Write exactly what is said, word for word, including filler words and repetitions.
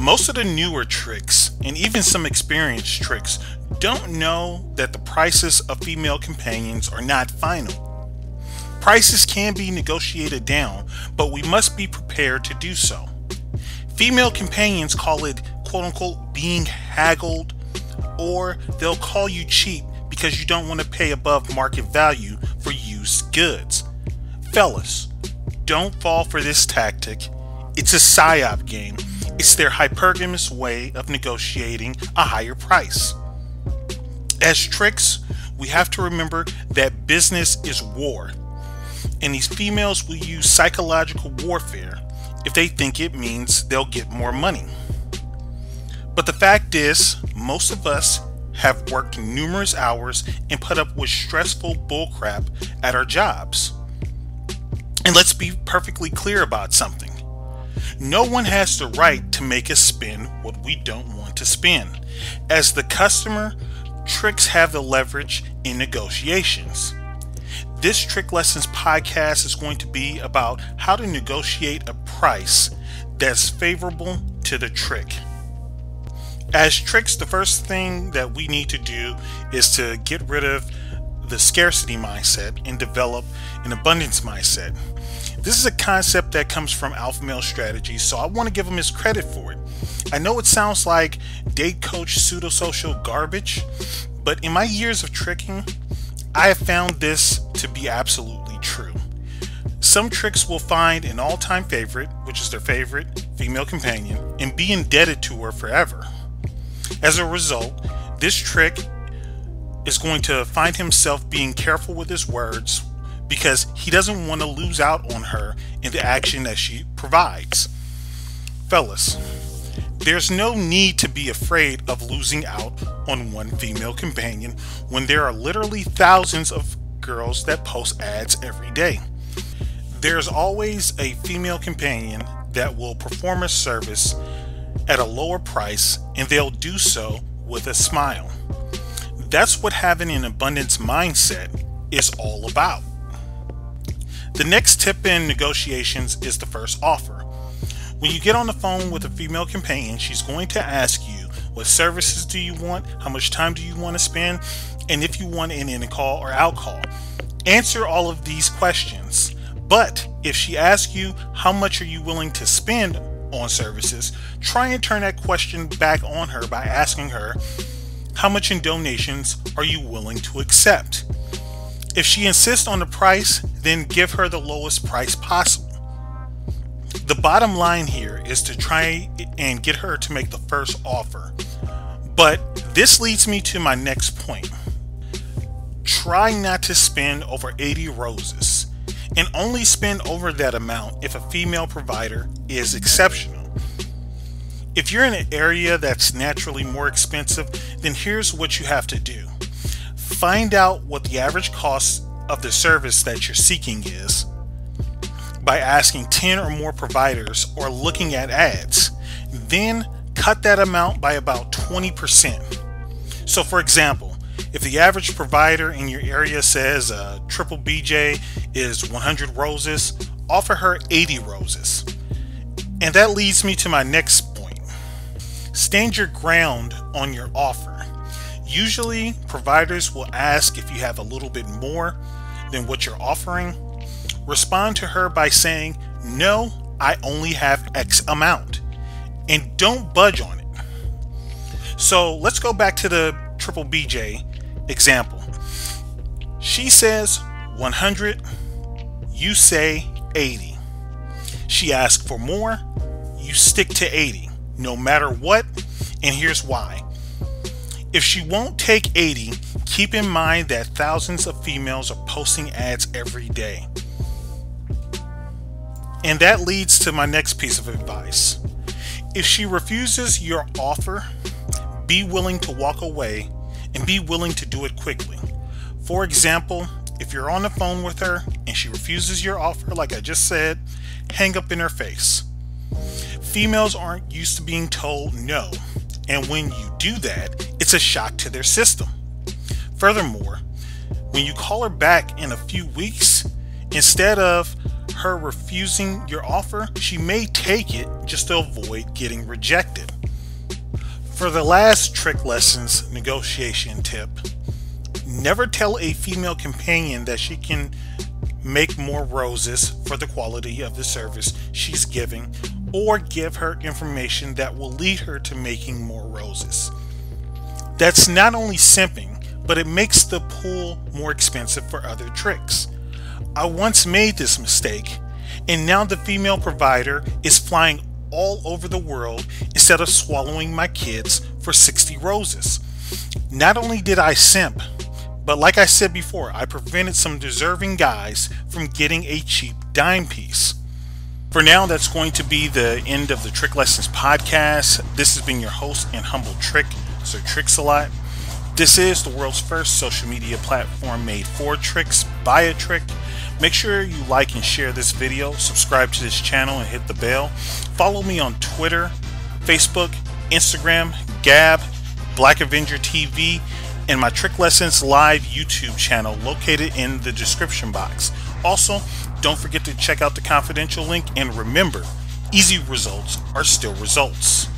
Most of the newer tricks, and even some experienced tricks, don't know that the prices of female companions are not final. Prices can be negotiated down, but we must be prepared to do so. Female companions call it quote unquote being haggled, or they'll call you cheap because you don't want to pay above market value for used goods. Fellas, don't fall for this tactic. It's a psyop game. It's their hypergamous way of negotiating a higher price. As tricks, we have to remember that business is war, and these females will use psychological warfare if they think it means they'll get more money. But the fact is, most of us have worked numerous hours and put up with stressful bullcrap at our jobs. And let's be perfectly clear about something. No one has the right to make us spend what we don't want to spend. As the customer, tricks have the leverage in negotiations. This Trick Lessons podcast is going to be about how to negotiate a price that's favorable to the trick. As tricks, the first thing that we need to do is to get rid of the scarcity mindset and develop an abundance mindset. This is a concept that comes from Alpha Male Strategy, so I want to give him his credit for it. I know it sounds like date coach pseudo-social garbage, but in my years of tricking, I have found this to be absolutely true. Some tricks will find an all-time favorite, which is their favorite female companion, and be indebted to her forever. As a result, this trick is going to find himself being careful with his words because he doesn't want to lose out on her in the action that she provides. Fellas, there's no need to be afraid of losing out on one female companion when there are literally thousands of girls that post ads every day. There's always a female companion that will perform a service at a lower price, and they'll do so with a smile. That's what having an abundance mindset is all about. The next tip in negotiations is the first offer. When you get on the phone with a female companion, she's going to ask you, what services do you want? How much time do you want to spend? And if you want an in-call or out-call. Answer all of these questions. But if she asks you, how much are you willing to spend on services, try and turn that question back on her by asking her, how much in donations are you willing to accept? If she insists on the price, then give her the lowest price possible. The bottom line here is to try and get her to make the first offer. But this leads me to my next point. Try not to spend over eighty roses, and only spend over that amount if a female provider is exceptional. If you're in an area that's naturally more expensive, then here's what you have to do. Find out what the average cost of the service that you're seeking is by asking ten or more providers or looking at ads. Then cut that amount by about twenty percent. So for example, if the average provider in your area says uh, Triple B J is one hundred roses, offer her eighty roses. And that leads me to my next point. Stand your ground on your offer. Usually, providers will ask if you have a little bit more than what you're offering. Respond to her by saying, no, I only have X amount. And don't budge on it. So let's go back to the Triple B J example. She says one hundred, you say eighty. She asks for more, you stick to eighty, no matter what, and here's why. If she won't take eighty, keep in mind that thousands of females are posting ads every day. And that leads to my next piece of advice. If she refuses your offer, be willing to walk away and be willing to do it quickly. For example, if you're on the phone with her and she refuses your offer, like I just said, hang up in her face. Females aren't used to being told no, and when you do that, it's a shock to their system. Furthermore, when you call her back in a few weeks, instead of her refusing your offer, she may take it just to avoid getting rejected. For the last trick lessons negotiation tip, never tell a female companion that she can make more roses for the quality of the service she's giving, or give her information that will lead her to making more roses. That's not only simping, but it makes the pool more expensive for other tricks. I once made this mistake, and now the female provider is flying all over the world instead of swallowing my kids for sixty roses. Not only did I simp, but like I said before, I prevented some deserving guys from getting a cheap dime piece. For now, that's going to be the end of the Trick Lessons podcast. This has been your host and humble Trick, Sir Tricks-a-Lot. This is the world's first social media platform made for tricks by a trick. Make sure you like and share this video, subscribe to this channel, and hit the bell. Follow me on Twitter, Facebook, Instagram, Gab, Black Avenger T V, and my Trick Lessons Live YouTube channel located in the description box. Also, don't forget to check out the confidential link, and remember, easy results are still results.